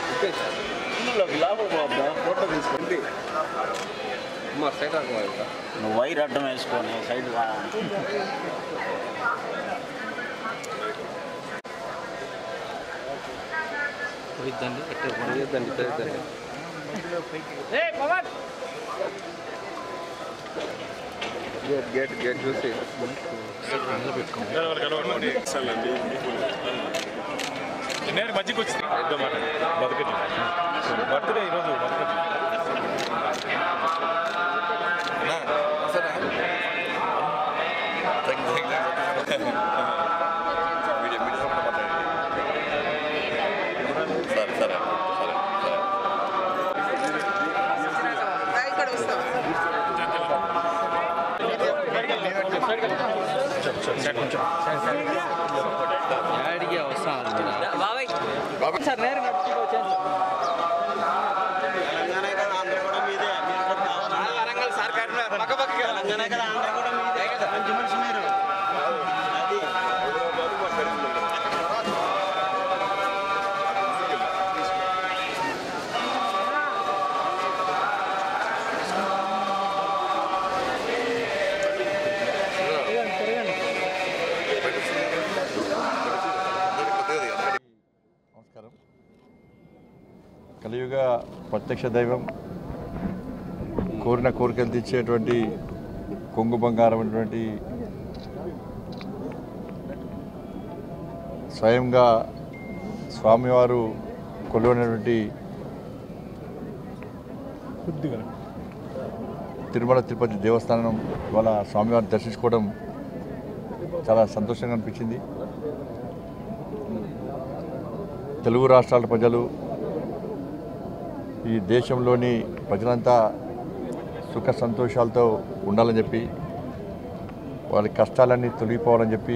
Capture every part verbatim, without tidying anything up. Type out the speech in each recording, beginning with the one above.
నువ్వు వైర్ అడ్డం వేసుకొని సైడ్ పోయిద్దండి పోయిద్దండి పోయిద్దండి గేట్ గేట్ గేట్ చూసి నేను మధ్యకి వచ్చింది మాట బతుకటి బర్త్డే ఈరోజు బతుకటి సరే సరే యాడికి వస్తాను సార్ నేరుగా వరంగల్ సార్ పక్క పక్క మంచి మనిషి మీరు నమస్కారం. కలియుగ ప్రత్యక్ష దైవం, కోరిన కోరికలు తీర్చేటువంటి కొంగు బంగారం అటువంటి స్వయంగా స్వామివారు కొలువైనటువంటి తిరుమల తిరుపతి దేవస్థానం ఇవాళ స్వామివారిని దర్శించుకోవడం చాలా సంతోషంగా అనిపించింది. తెలుగు రాష్ట్రాల ప్రజలు, ఈ దేశంలోని ప్రజలంతా సుఖ సంతోషాలతో ఉండాలని చెప్పి, వాళ్ళ కష్టాలన్నీ తొలగిపోవాలని చెప్పి,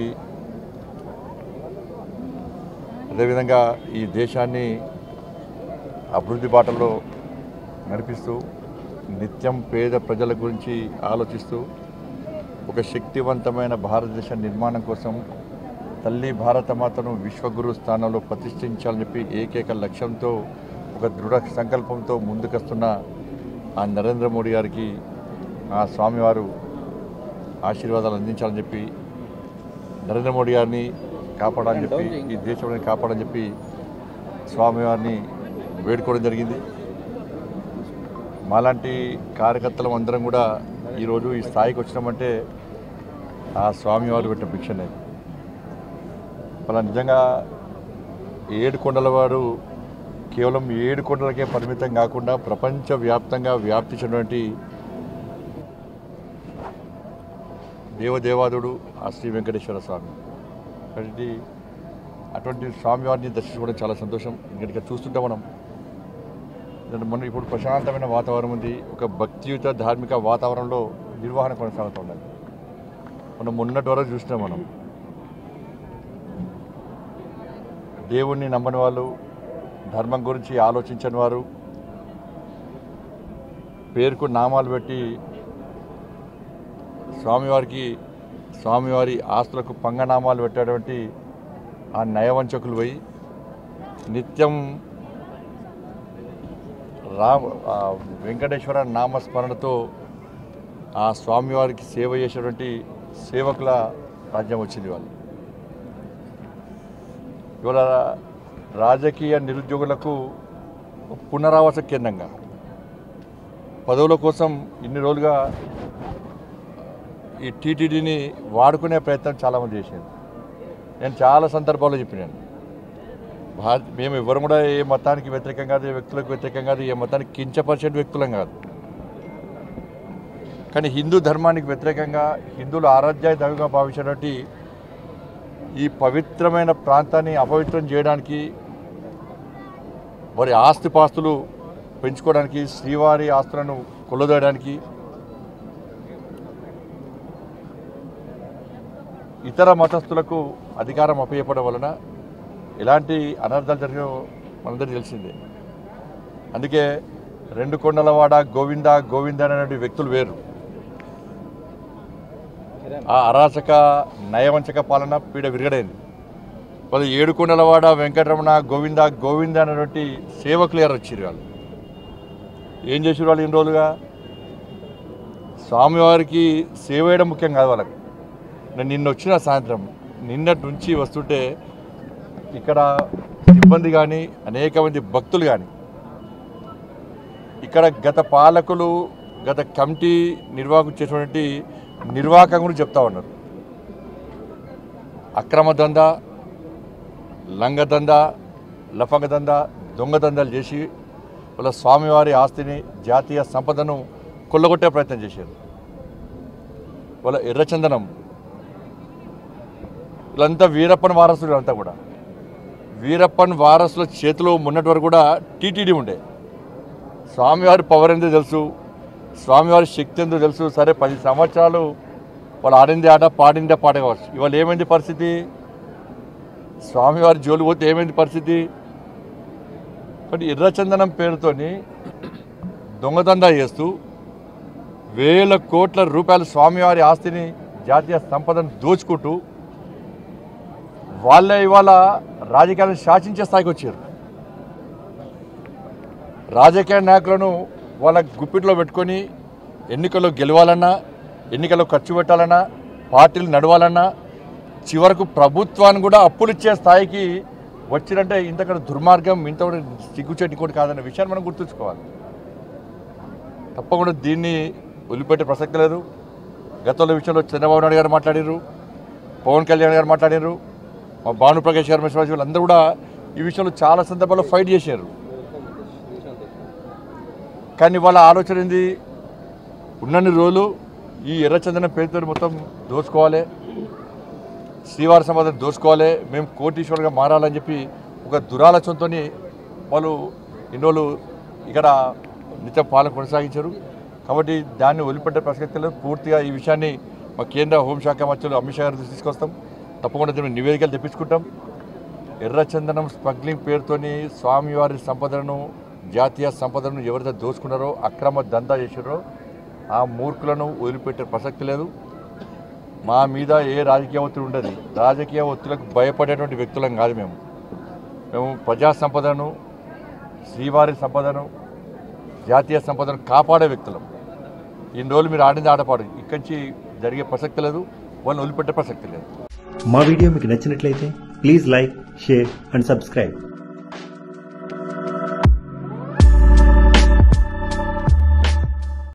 అదేవిధంగా ఈ దేశాన్ని అభివృద్ధి బాటలో నడిపిస్తూ నిత్యం పేద ప్రజల గురించి ఆలోచిస్తూ ఒక శక్తివంతమైన భారతదేశ నిర్మాణం కోసం తల్లి భారతమాతను విశ్వగురు స్థానంలో ప్రతిష్ఠించాలని చెప్పి ఏకైక లక్ష్యంతో ఒక దృఢ సంకల్పంతో ముందుకొస్తున్న ఆ నరేంద్ర మోడీ గారికి ఆ స్వామివారు ఆశీర్వాదాలు అందించాలని చెప్పి, నరేంద్ర మోడీ గారిని కాపాడాలని చెప్పి, ఈ దేశంలో కాపాడాలని చెప్పి స్వామివారిని వేడుకోవడం జరిగింది. మాలాంటి కార్యకర్తలం అందరం కూడా ఈరోజు ఈ స్థాయికి వచ్చినామంటే ఆ స్వామివారు పెట్టిన భిక్షనే. అలా నిజంగా ఏడు కొండలవాడు కేవలం ఏడు కొండలకే పరిమితం కాకుండా ప్రపంచవ్యాప్తంగా వ్యాప్తించినటువంటి దేవదేవాదుడు ఆ శ్రీ వెంకటేశ్వర స్వామి. కాబట్టి అటువంటి స్వామివారిని దర్శించుకోవడం చాలా సంతోషం. ఇంకా చూస్తుంటే మనం మొన్న ఇప్పుడు ప్రశాంతమైన వాతావరణం ఉంది. ఒక భక్తియుత ధార్మిక వాతావరణంలో నిర్వహణ కొనసాగుతూ ఉండాలి. మనం మొన్నటి వరకు చూసినాం. మనం దేవుణ్ణి నమ్మని వాళ్ళు, ధర్మం గురించి ఆలోచించని వారు, పేరుకు నామాలు పెట్టి స్వామివారికి స్వామివారి ఆస్తులకు పంగనామాలు పెట్టేటువంటి ఆ నయవంచకులు పోయి నిత్యం రామ వెంకటేశ్వర నామస్మరణతో ఆ స్వామివారికి సేవ చేసేటువంటి సేవకుల రాజ్యం వచ్చింది వాళ్ళు. ఇవాళ రాజకీయ నిరుద్యోగులకు పునరావాస కేంద్రంగా పదవుల కోసం ఇన్ని రోజులుగా ఈ టీటీడీని వాడుకునే ప్రయత్నం చాలామంది చేశారు. నేను చాలా సందర్భాల్లో చెప్పినాను, భారత మేము ఎవరు కూడా ఏ మతానికి వ్యతిరేకం కాదు, ఏ వ్యక్తులకు వ్యతిరేకం కాదు, ఏ మతానికి కించపరిచే వ్యక్తులం కాదు. కానీ హిందూ ధర్మానికి వ్యతిరేకంగా హిందువులు ఆరాధ్య దైవంగా భావించినటువంటి ఈ పవిత్రమైన ప్రాంతాన్ని అపవిత్రం చేయడానికి, వారి ఆస్తిపాస్తులు పెంచుకోవడానికి, శ్రీవారి ఆస్తులను కొల్లదోయడానికి, ఇతర మతస్థులకు అధికారం అప్పచెప్పడం వలన ఎలాంటి అనర్థాలు జరిగినో మనందరికీ తెలిసిందే. అందుకే రెండు కొండలవాడ గోవింద గోవింద అనేటువంటి వ్యక్తులు వేరు. ఆ అరాచక నయవంచక పాలన పీడ విరగడైంది. వాళ్ళు ఏడుకొండలవాడ వెంకటరమణ గోవింద గోవింద అనేటువంటి సేవకులు గారు వచ్చారు. వాళ్ళు ఏం చేసారు? వాళ్ళు ఇన్ని రోజులుగా స్వామివారికి సేవ చేయడం ముఖ్యం కాదు వాళ్ళకు. నేను నిన్న వచ్చిన సాయంత్రం నిన్నటి నుంచి వస్తుంటే ఇక్కడ సిబ్బంది కానీ అనేక మంది భక్తులు కానీ ఇక్కడ గత పాలకులు గత కమిటీ నిర్వాహకులు చేసినటువంటి నిర్వాహకం గురించి చెప్తా ఉన్నారు. అక్రమ దందా, లంగ దందా, లఫంగ దందా, దొంగ దందాలు చేసి వాళ్ళ స్వామివారి ఆస్తిని జాతీయ సంపదను కొల్లగొట్టే ప్రయత్నం చేశారు. వాళ్ళ ఎర్రచందనం వీళ్ళంతా వీరప్పన్ వారసులు. అంతా కూడా వీరప్పన్ వారసుల చేతిలో ఉన్నటి వరకు కూడా టీటీడీ ఉండే. స్వామివారి పవర్ ఎంతో తెలుసు, స్వామివారి శక్తి ఎంతో తెలుసు. సరే పది సంవత్సరాలు వాళ్ళు ఆడిందే ఆట పాడిందే పాట కావచ్చు. ఇవాళ ఏమైంది పరిస్థితి? స్వామివారి జోలు పోతే ఏమైంది పరిస్థితి? బట్ ఎర్రచందనం పేరుతోని దొంగదందా చేస్తూ వేల కోట్ల రూపాయల స్వామివారి ఆస్తిని జాతీయ సంపదను దోచుకుంటూ వాళ్ళే ఇవాళ రాజకీయాలను శాసించే స్థాయికి వచ్చారు. రాజకీయ నాయకులను వాళ్ళ గుప్పిట్లో పెట్టుకొని ఎన్నికల్లో గెలవాలన్నా, ఎన్నికల్లో ఖర్చు పెట్టాలన్నా, పార్టీలు నడవాలన్నా, చివరకు ప్రభుత్వాన్ని కూడా అప్పులు ఇచ్చే స్థాయికి వచ్చినంటే ఇంతకన్నా దుర్మార్గం, ఇంత సిగ్గుచేటి కూడా కాదన్న విషయాన్ని మనం గుర్తుంచుకోవాలి. తప్పకుండా దీన్ని వదిలిపెట్టే ప్రసక్తి లేదు. గతంలో విషయంలో చంద్రబాబు నాయుడు గారు మాట్లాడారు, పవన్ కళ్యాణ్ గారు మాట్లాడారు, మా భానుప్రకాష్ గారు, మిశ్రా వీళ్ళందరూ కూడా ఈ విషయంలో చాలా సందర్భాల్లో ఫైట్ చేశారు. కానీ వాళ్ళ ఆలోచన ఏంది? ఉన్నన్ని రోజులు ఈ ఎర్రచందనం పేరుతో మొత్తం దోచుకోవాలి, శ్రీవారి సంపదను దోచుకోవాలి, మేము కోటీశ్వరులుగా మారాలని చెప్పి ఒక దురాలోచనతో వాళ్ళు ఇన్ని రోజులు ఇక్కడ నిత్యం పాలన కొనసాగించారు. కాబట్టి దాన్ని వదిలిపెట్టే ప్రసక్తి లేదు. పూర్తిగా ఈ విషయాన్ని మా కేంద్ర హోంశాఖ మంత్రులు అమిత్ షా గారి దృష్టికి తీసుకొస్తాం. తప్పకుండా దీన్ని నివేదికలు తెప్పించుకుంటాం. ఎర్రచందనం స్మగ్లింగ్ పేరుతోని స్వామివారి సంపదను, జాతీయ సంపదను ఎవరైతే దోచుకున్నారో, అక్రమ దందా చేశారో ఆ మూర్ఖులను వదిలిపెట్టే ప్రసక్తి లేదు. మా మీద ఏ రాజకీయ ఒత్తిడి ఉండదు. రాజకీయ ఒత్తిడిలకు భయపడేటువంటి వ్యక్తులం కాదు మేము. మేము ప్రజా సంపదను, శ్రీవారి సంపదను, జాతీయ సంపదను కాపాడే వ్యక్తులం. ఇన్ని రోజులు మీరు ఆడింది ఆడపాడు, ఇక్కడి నుంచి జరిగే ప్రసక్తి లేదు, వాళ్ళని వదిలిపెట్టే ప్రసక్తి లేదు. మా వీడియో మీకు నచ్చినట్లయితే please like, share and subscribe.